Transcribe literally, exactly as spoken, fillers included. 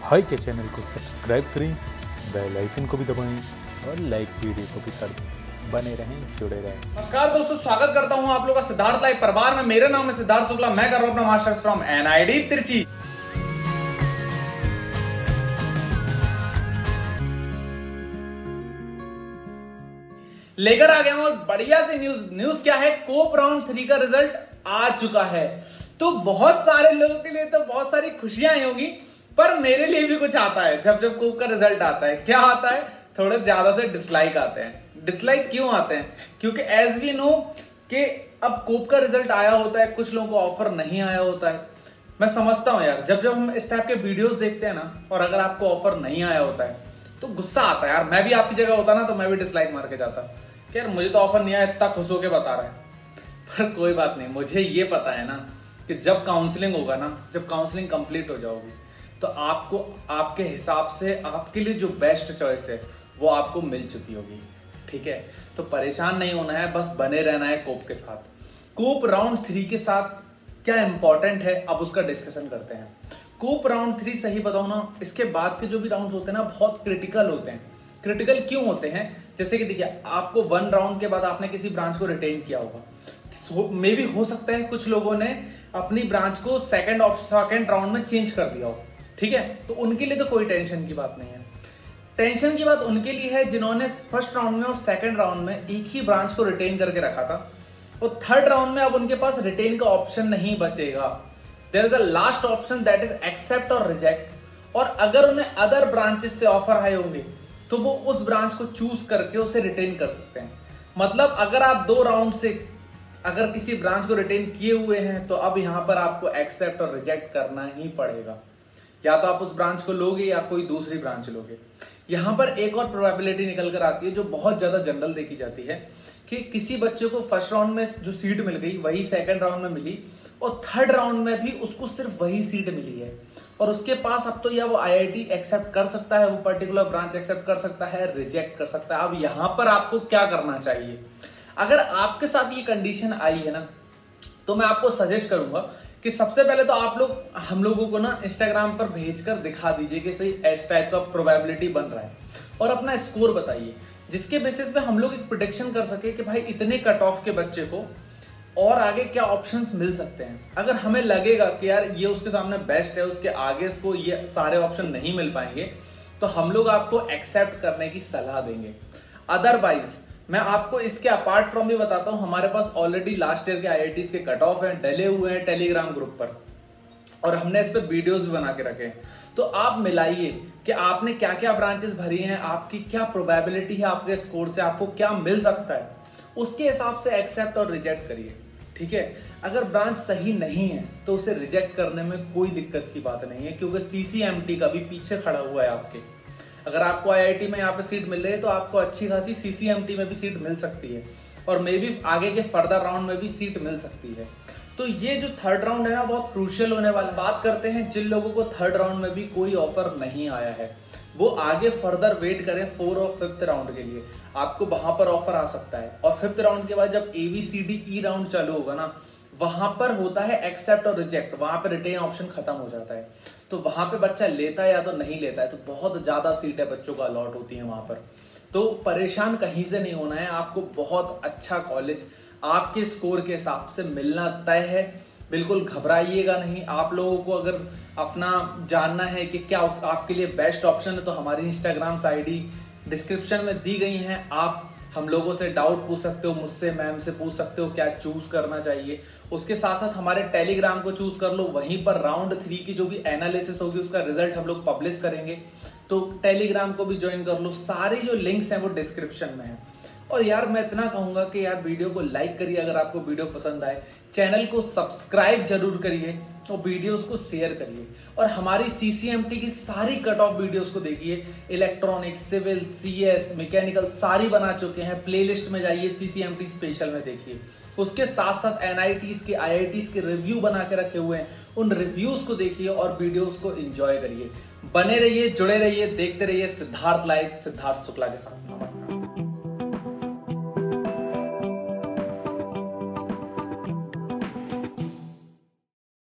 High के channel को subscribe करें, बेल आइकन को भी दबाएं और लाइक वीडियो को भी कर दें। बने रहें, जुड़े रहें। नमस्कार दोस्तों, स्वागत करता हूं आप लोगों का सिद्धार्थ लाइव परिवार में। मेरा नाम है सिद्धार्थ शुक्ला, मैं कर रहा हूं अपना मास्टर्स फ्रॉम एनआईडी तिरची। लेकर आ गया हूं बढ़िया सी न्यूज। न्यूज क्या है? कोप राउंड थ्री का रिजल्ट आ चुका है। तो बहुत सारे लोगों के लिए तो बहुत सारी खुशियां होंगी, पर मेरे लिए भी कुछ आता है। जब जब कोप का रिजल्ट आता है, क्या आता है? थोड़े ज्यादा से डिसलाइक आते हैं। डिसलाइक क्यों आते हैं? क्योंकि एज वी नो कि अब कोप का रिजल्ट आया होता है, कुछ लोगों को ऑफर नहीं आया होता है। मैं समझता हूं यार, जब जब हम इस टाइप के वीडियोस देखते हैं ना, और अगर आपको ऑफर नहीं आया होता है तो गुस्सा आता है यार। मैं भी आपकी जगह होता ना तो मैं भी डिसलाइक मार के जाता कि यार मुझे तो ऑफर नहीं आया, इतना खुश होकर बता रहा है। पर कोई बात नहीं, मुझे ये पता है ना कि जब काउंसलिंग होगा ना, जब काउंसलिंग कंप्लीट हो जाओगी तो आपको आपके हिसाब से आपके लिए जो बेस्ट चॉइस है वो आपको मिल चुकी होगी। ठीक है, तो परेशान नहीं होना है, बस बने रहना है कोप के साथ। कोप राउंड थ्री के साथ क्या इंपॉर्टेंट है, अब उसका डिस्कशन करते हैं। कोप राउंड थ्री, सही बताऊं ना, इसके बाद के जो भी राउंड होते हैं ना, बहुत क्रिटिकल होते हैं। क्रिटिकल क्यों होते हैं? जैसे कि देखिए, आपको वन राउंड के बाद आपने किसी ब्रांच को रिटेन किया होगा, मे भी हो सकता है कुछ लोगों ने अपनी ब्रांच को सेकंड सेकंड राउंड में चेंज कर दिया हो। ठीक है, तो उनके लिए तो कोई टेंशन की बात नहीं है। टेंशन की बात उनके लिए है जिन्होंने फर्स्ट राउंड में और सेकंड राउंड में एक ही ब्रांच को रिटेन करके रखा था, और थर्ड राउंड में अब उनके पास रिटेन का ऑप्शन नहीं बचेगा। There is a last option, that is accept और रिजेक्ट। और अगर उन्हें अदर ब्रांचेस से ऑफर आए होंगे तो वो उस ब्रांच को चूज करके उसे रिटेन कर सकते हैं। मतलब अगर आप दो राउंड से अगर किसी ब्रांच को रिटेन किए हुए हैं तो अब यहां पर आपको एक्सेप्ट और रिजेक्ट करना ही पड़ेगा। या तो आप उस ब्रांच को लोगे या कोई दूसरी ब्रांच लोगे। यहां पर एक और प्रोबेबिलिटी निकल कर आती है जो बहुत ज्यादा जनरल देखी जाती है कि किसी बच्चे को फर्स्ट राउंड में जो सीट मिल गई वही सेकंड राउंड में मिली, और थर्ड राउंड में भी उसको सिर्फ वही सीट मिली है, और उसके पास अब तो या वो आईआईटी एक्सेप्ट कर सकता है, वो पर्टिकुलर ब्रांच एक्सेप्ट कर सकता है, रिजेक्ट कर सकता है। अब यहां पर आपको क्या करना चाहिए? अगर आपके साथ ये कंडीशन आई है ना, तो मैं आपको सजेस्ट करूंगा कि सबसे पहले तो आप लोग हम लोगों को ना इंस्टाग्राम पर भेजकर दिखा दीजिए कि सही इस टाइप का प्रोबेबिलिटी बन रहा है, और अपना स्कोर बताइए, जिसके बेसिस पे हम लोग एक प्रेडिक्शन कर सके कि भाई इतने कट ऑफ के बच्चे को और आगे क्या ऑप्शंस मिल सकते हैं। अगर हमें लगेगा कि यार ये उसके सामने बेस्ट है, उसके आगे इसको ये सारे ऑप्शन नहीं मिल पाएंगे, तो हम लोग आपको एक्सेप्ट करने की सलाह देंगे। अदरवाइज मैं आपको इसके अपार्ट फ्रॉम भी बताता हूं, हमारे पास ऑलरेडी लास्ट ईयर के आईआईटीज के कट ऑफ हैं, डले हुए हैं टेलीग्राम ग्रुप पर, और हमने इस पे वीडियोस भी बना के रखे हैं। तो आप मिलाइए कि आपने क्या क्या ब्रांचेस भरी हैं, आपकी क्या प्रोबेबिलिटी है, आपके स्कोर से आपको क्या मिल सकता है, उसके हिसाब से एक्सेप्ट और रिजेक्ट करिए। ठीक है, अगर ब्रांच सही नहीं है तो उसे रिजेक्ट करने में कोई दिक्कत की बात नहीं है, क्योंकि सीसीएमटी का भी पीछे खड़ा हुआ है आपके। अगर आपको आईआईटी में यहाँ पे सीट मिल रही है तो आपको अच्छी खासी सीसीएमटी में भी सीट मिल सकती है, और मे बी आगे के फर्दर राउंड में भी सीट मिल सकती है। तो ये जो थर्ड राउंड है ना, बहुत क्रूशियल होने वाला। बात करते हैं जिन लोगों को थर्ड राउंड में भी कोई ऑफर नहीं आया है, वो आगे फर्दर वेट करें फोर और फिफ्थ राउंड के लिए, आपको वहां पर ऑफर आ सकता है। और फिफ्थ राउंड के बाद जब एबीसीडी राउंड चालू होगा ना, वहां पर होता है एक्सेप्ट और रिजेक्ट, वहां पर रिटेन ऑप्शन खत्म हो जाता है। तो वहां पे बच्चा लेता है या तो नहीं लेता है, तो बहुत ज्यादा सीटें बच्चों को अलॉट होती है वहां पर। तो परेशान कहीं से नहीं होना है, आपको बहुत अच्छा कॉलेज आपके स्कोर के हिसाब से मिलना तय है। बिल्कुल घबराइएगा नहीं। आप लोगों को अगर अपना जानना है कि क्या उस आपके लिए बेस्ट ऑप्शन है, तो हमारी इंस्टाग्राम आईडी डिस्क्रिप्शन में दी गई हैं। आप हम लोगों से डाउट पूछ सकते हो, मुझसे मैम से पूछ सकते हो क्या चूज करना चाहिए। उसके साथ साथ हमारे टेलीग्राम को चूज कर लो, वहीं पर राउंड थ्री की जो भी एनालिसिस होगी उसका रिजल्ट हम लोग पब्लिश करेंगे, तो टेलीग्राम को भी ज्वाइन कर लो। सारी जो लिंक्स हैं वो डिस्क्रिप्शन में है। और यार मैं इतना कहूंगा कि यार वीडियो को लाइक करिए अगर आपको वीडियो पसंद आए, चैनल को सब्सक्राइब जरूर करिए और वीडियोस को शेयर करिए, और हमारी सीसीएमटी की सारी कट ऑफ वीडियोस को देखिए। इलेक्ट्रॉनिक्स, सिविल, सीएस, मैकेनिकल सारी बना चुके हैं, प्लेलिस्ट में जाइए, सीसीएमटी स्पेशल में देखिए। उसके साथ साथ एनआईटीज के आईआईटीज के रिव्यू बना के रखे हुए हैं, उन रिव्यूज को देखिए और वीडियोस को एंजॉय करिए। बने रहिए, जुड़े रहिए, देखते रहिए सिद्धार्थ लाइव सिद्धार्थ शुक्ला के साथ। नमस्कार।